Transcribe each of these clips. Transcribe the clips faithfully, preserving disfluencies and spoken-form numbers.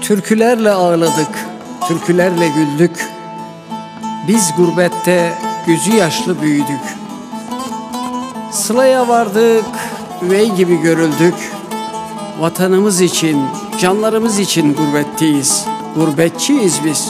Türkülerle ağladık, türkülerle güldük. Biz gurbette gözü yaşlı büyüdük. Sılaya vardık, üvey gibi görüldük. Vatanımız için, canlarımız için gurbetteyiz. Gurbetçiyiz biz.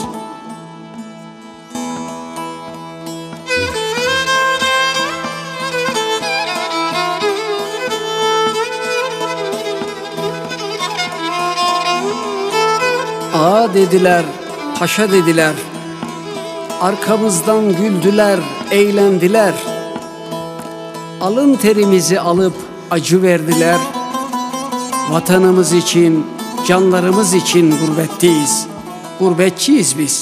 Ağa dediler, paşa dediler. Arkamızdan güldüler, eğlendiler. Alın terimizi alıp acı verdiler. Vatanımız için, canlarımız için gurbetteyiz. Gurbetçiyiz biz.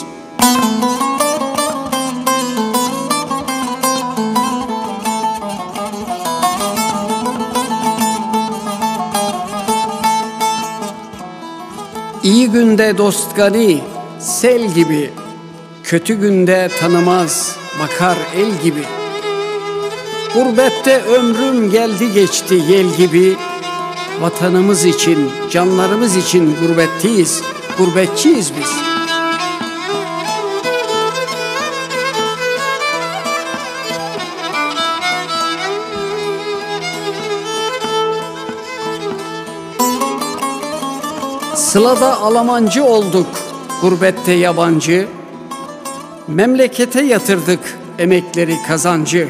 İyi günde dost gani, sel gibi. Kötü günde tanımaz, bakar el gibi. Gurbette ömrüm geldi geçti yel gibi. Vatanımız için, canlarımız için gurbetteyiz. Gurbetçiyiz biz. Sılada Almancı olduk, gurbette yabancı. Memlekete yatırdık emekleri kazancı.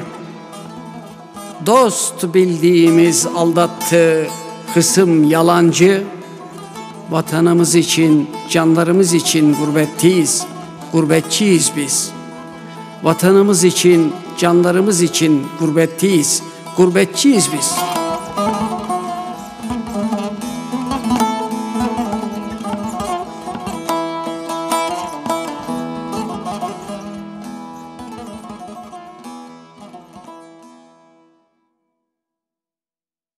Dost bildiğimiz aldattı, hısım yalancı. Vatanımız için, canlarımız için gurbetteyiz. Gurbetçiyiz biz. Vatanımız için, canlarımız için gurbetteyiz. Gurbetçiyiz biz.